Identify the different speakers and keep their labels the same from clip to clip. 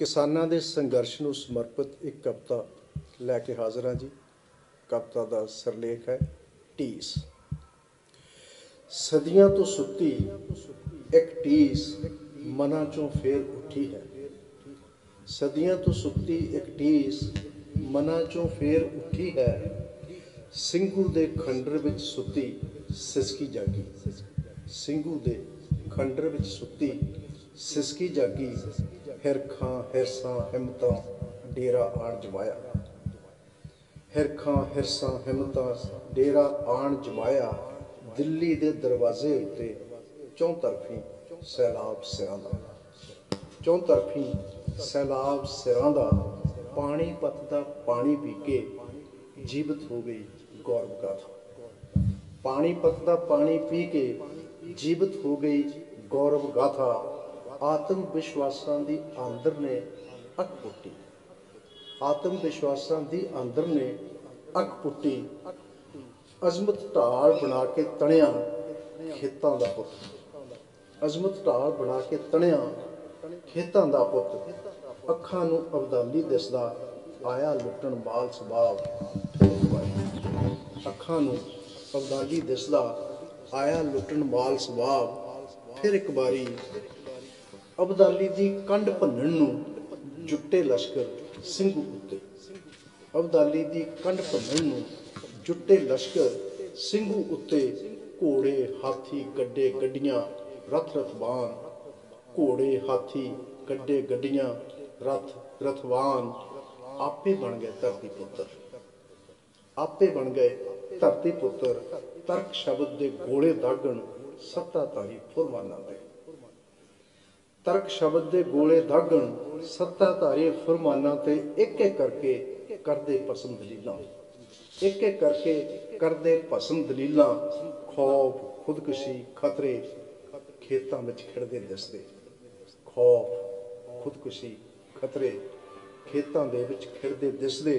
Speaker 1: ਕਿਸਾਨਾਂ ਦੇ ਸੰਘਰਸ਼ ਨੂੰ ਸਮਰਪਿਤ ਇੱਕ ਕਵਿਤਾ ਲੈ ਕੇ ਹਾਜ਼ਰ ਹਾਂ ਜੀ। ਕਵਿਤਾ ਦਾ ਸਿਰਲੇਖ ਹੈ ਢੀਸ। ਸਦੀਆਂ ਤੋਂ ਸੁੱਤੀ ਇੱਕ ਢੀਸ ਮਨਾਂ ਚੋਂ ਫੇਰ ਉੱਠੀ ਹੈ। ਸਦੀਆਂ ਤੋਂ ਸੁੱਤੀ ਇੱਕ ਢੀਸ ਮਨਾਂ ਚੋਂ ਫੇਰ ਉੱਠੀ ਹੈ। ਸਿੰਘੂ ਦੇ ਖੰਡਰ ਵਿੱਚ ਸੁੱਤੀ ਸਿਸਕੀ ਜਾਗੀ। ਸਿੰਘੂ ਦੇ ਖੰਡਰ ਵਿੱਚ ਸੁੱਤੀ ਸਿਸਕੀ ਜਾਗੀ। ਹਿਰਖਾਂ ਹਿਰਸਾਂ ਹਿੰਮਤਾਂ ਡੇਰਾ ਆਣ ਜਮਾਇਆ। ਹਿਰਖਾਂ ਹਿਰਸਾਂ ਹਿੰਮਤਾਂ ਡੇਰਾ ਆਣ ਜਮਾਇਆ। ਦਿੱਲੀ ਦੇ ਦਰਵਾਜ਼ੇ ਉੱਤੇ ਚੌਂਤਰਫੀ ਸੈਲਾਬ ਸਿਰਾਂ ਦਾ। ਚੌਂਤਰਫੀ ਸੈਲਾਬ ਸਿਰਾਂ ਦਾ। ਪਾਣੀਪਤ ਦਾ ਪਾਣੀ ਪੀ ਕੇ ਜੀਵਤ ਹੋ ਗਈ ਗੌਰਵ ਗਾਥਾ। ਪਾਣੀਪਤ ਦਾ ਪਾਣੀ ਪੀ ਕੇ ਜੀਵਤ ਹੋ ਗਈ ਗੌਰਵ ਗਾਥਾ। ਆਤਮ ਵਿਸ਼ਵਾਸਾਂ ਦੀ ਆਂਦਰ ਨੇ ਅੱਖ ਪੁੱਟੀ। ਆਤਮ ਵਿਸ਼ਵਾਸਾਂ ਦੀ ਆਂਦਰ ਨੇ ਅੱਖ ਪੁੱਟੀ। ਅਜ਼ਮਤ ਢਾਲ ਬਣਾ ਕੇ ਤਣਿਆ ਖੇਤਾਂ ਦਾ ਪੁੱਤ। ਅਜ਼ਮਤ ਢਾਲ ਬਣਾ ਕੇ ਤਣਿਆ ਖੇਤਾਂ ਦਾ ਪੁੱਤ। ਅੱਖਾਂ ਨੂੰ ਅਬਦਾਲੀ ਦਿਸਦਾ ਆਇਆ ਲੁੱਟਣ ਮਾਲ ਸਬਾਬ। ਅੱਖਾਂ ਨੂੰ ਅਬਦਾਲੀ ਦਿਸਦਾ ਆਇਆ ਲੁੱਟਣ ਮਾਲ ਸਬਾਬ। ਫਿਰ ਇੱਕ ਵਾਰੀ ਅਬਦਾਲੀ ਦੀ ਕੰਡ ਭੰਨਣ ਨੂੰ ਜੁੱਟੇ ਲਸ਼ਕਰ ਸਿੰਘੂ ਉੱਤੇ। ਅਬਦਾਲੀ ਦੀ ਕੰਡ ਭੰਨਣ ਨੂੰ ਜੁੱਟੇ ਲਸ਼ਕਰ ਸਿੰਘੂ ਉੱਤੇ। ਘੋੜੇ ਹਾਥੀ ਗੱਡੇ ਗੱਡੀਆਂ ਰਥ ਰਥਵਾਨ। ਘੋੜੇ ਹਾਥੀ ਗੱਡੇ ਗੱਡੀਆਂ ਰਥ ਰਥਵਾਨ। ਆਪੇ ਬਣ ਗਏ ਧਰਤੀ ਪੁੱਤਰ। ਆਪੇ ਬਣ ਗਏ ਧਰਤੀ ਪੁੱਤਰ। ਤਰਕ ਸ਼ਬਦ ਦੇ ਗੋਲੇ ਦਾਗਣ ਸੱਤਾਧਾਰੀ ਫੁਰਮਾਨਾਂ ਦੇ। ਤਰਕ ਸ਼ਬਦ ਦੇ ਗੋਲੇ ਦਾਗਣ ਸੱਤਾਧਾਰੀ ਫੁਰਮਾਨਾਂ ਤੇ। ਇੱਕ ਇੱਕ ਕਰਕੇ ਕਰਦੇ ਭਸਮ ਦਲੀਲਾਂ। ਇੱਕ ਇੱਕ ਕਰਕੇ ਕਰਦੇ ਭਸਮ ਦਲੀਲਾਂ। ਖੌਫ ਖੁਦਕੁਸ਼ੀ ਖਤਰੇ ਖੇਤਾਂ ਵਿੱਚ ਖਿੜਦੇ ਦਿਸਦੇ। ਖੌਫ ਖੁਦਕੁਸ਼ੀ ਖਤਰੇ ਖੇਤਾਂ ਦੇ ਵਿੱਚ ਖਿੜਦੇ ਦਿਸਦੇ।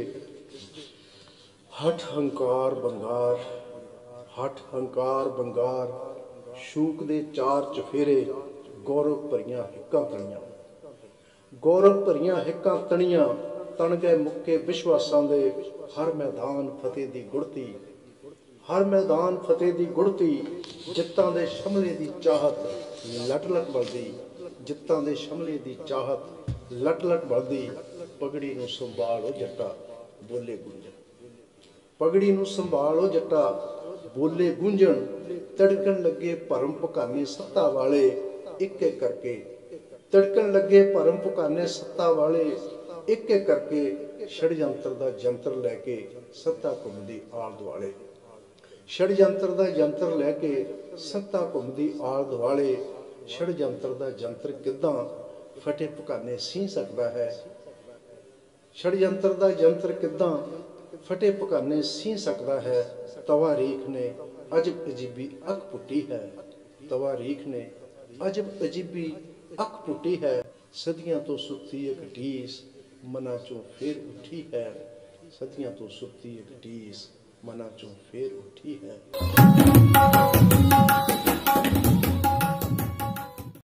Speaker 1: ਹਠ ਹੰਕਾਰ ਬੰਗਾਰ। ਹਠ ਹੰਕਾਰ ਬੰਗਾਰ। ਸ਼ੂਕ ਦੇ ਚਾਰ ਚਫੇਰੇ ਗੌਰਵ ਭਰੀਆਂ ਹਿੱਕਾਂ ਤਣੀਆਂ। ਗੌਰਵ ਭਰੀਆਂ ਹਿੱਕਾਂ ਤਣੀਆਂ। ਤਣ ਗਏ ਮੁੱਕੇ ਵਿਸ਼ਵਾਸਾਂ ਦੇ। ਹਰ ਮੈਦਾਨ ਫਤਿਹ ਦੀ ਗੁੜਤੀ। ਹਰ ਮੈਦਾਨ ਫਤਿਹ ਦੀ ਗੁੜਤੀ। ਜਿੱਤਾਂ ਦੇ ਸ਼ਮਲੇ ਦੀ ਚਾਹਤ ਲਟ ਲਟ ਬਲਦੀ। ਜਿੱਤਾਂ ਦੇ ਸ਼ਮਲੇ ਦੀ ਚਾਹਤ ਲਟ ਲਟ ਬਲਦੀ। ਪਗੜੀ ਨੂੰ ਸੰਭਾਲੋ ਜੱਟਾ ਬੋਲੇ ਗੂੰਜਣ। ਪਗੜੀ ਨੂੰ ਸੰਭਾਲੋ ਜੱਟਾ ਬੋਲੇ ਗੂੰਜਣ। ਤੜਕਣ ਲੱਗੇ ਭਰਮ ਭੁਕਾਨੇ ਸੱਤਾ ਵਾਲੇ। ਇੱਕ ਇੱਕ ਕਰਕੇ ਤੜਕਣ ਲੱਗੇ ਭਰਮ ਭੁਕਾਨੇ ਸੱਤਾ ਵਾਲੇ। ਇੱਕ ਇੱਕ ਕਰਕੇ ਛੜਯੰਤਰ ਦਾ ਜੰਤਰ ਲੈ ਕੇ ਸੱਤਾ ਘੁੰਮਦੀ ਆਲ ਦੁਆਲੇ। ਛੜਯੰਤਰ ਦਾ ਜੰਤਰ ਲੈ ਕੇ ਸੱਤਾ ਘੁੰਮਦੀ ਆਲ ਦੁਆਲੇ। ਛੜਯੰਤਰ ਦਾ ਜੰਤਰ ਕਿੱਦਾਂ ਫਟੇ ਭੁਕਾਨੇ ਸੀਹ ਸਕਦਾ ਹੈ। ਛੜਯੰਤਰ ਦਾ ਜੰਤਰ ਕਿੱਦਾਂ ਫਟੇ ਭੁਕਾਨੇ ਸੀਹ ਸਕਦਾ ਹੈ। ਤਵਾਰੀਖ ਨੇ ਅਜਬ ਅਜੀਬੀ ਅੱਖ ਪੁੱਟੀ ਹੈ। ਤਵਾਰੀਖ ਨੇ ਅਜਬ ਅਜੀਬੀ ਅੱਖ ਪੁੱਟੀ ਹੈ। ਸਦੀਆਂ ਤੋਂ ਸੁੱਤੀ ਇੱਕ ਢੀਸ ਮਨਾਂ ਚੋਂ ਫੇਰ ਉੱਠੀ ਹੈ। ਸਦੀਆਂ ਤੋਂ ਸੁੱਤੀ ਇੱਕ ਢੀਸ ਮਨਾਂ ਚੋਂ ਫੇਰ ਉੱਠੀ ਹੈ।